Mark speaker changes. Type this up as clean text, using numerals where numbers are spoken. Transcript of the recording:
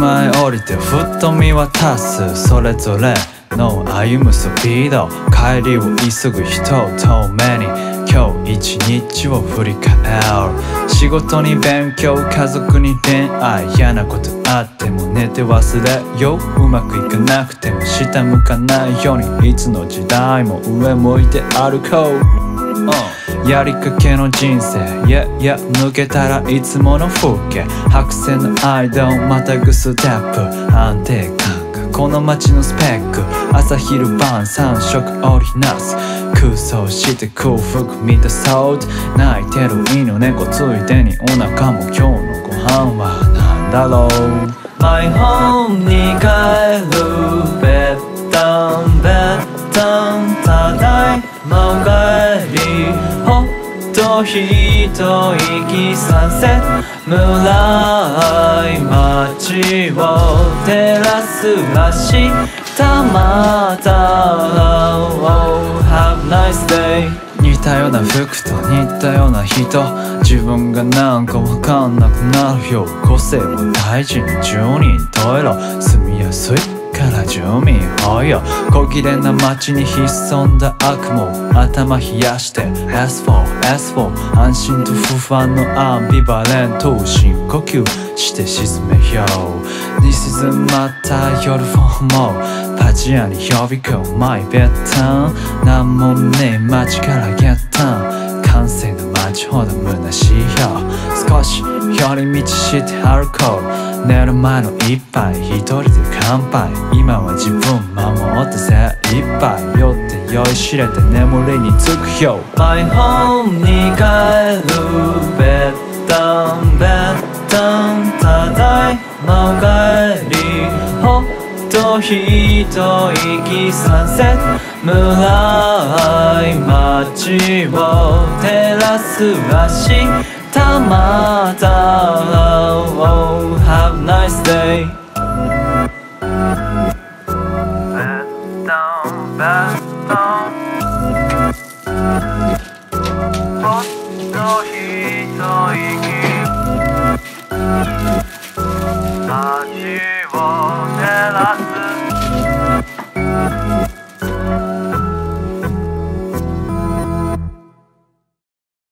Speaker 1: 前降りてふっと見渡すそれぞれの歩むスピード帰りを急ぐ人を遠目に今日一日を振り返る仕事に勉強家族に恋愛嫌なことあっても寝て忘れよううまくいかなくても下向かないようにいつの時代も上向いて歩こう、やりかけの人生抜けたらいつもの風景白線の間をまたぐステップ安定感がこの街のスペック朝昼晩3食織りなす空想して空腹満たそう泣いてる犬猫ついでにお腹も今日のご飯は何だろう My home に帰るベッドンベッドンただいまおかえりほっと一息させ村い街を照らす明日また Oh have a nice day 似たような服と似たような人自分がなんかわかんなくなるよ個性を大事に10人十色住みやすいから住民多いよ小綺麗な街に潜んだ悪夢頭冷やして S4 安心と不安のアンビバレント深呼吸して沈めようThis is また夜フォーもパジアに呼び込むマイベッドなんもねえ街からゲッタン完成の街ほど虚しいよ少し寄り道して歩こう寝る前の一杯一人で乾杯今は自分守って精一杯酔って酔いしれて眠りにつくよ My home に帰るベッドンベッドンただいまおかえりほっと一息させ村い街を照らす明日また Oh have a nice day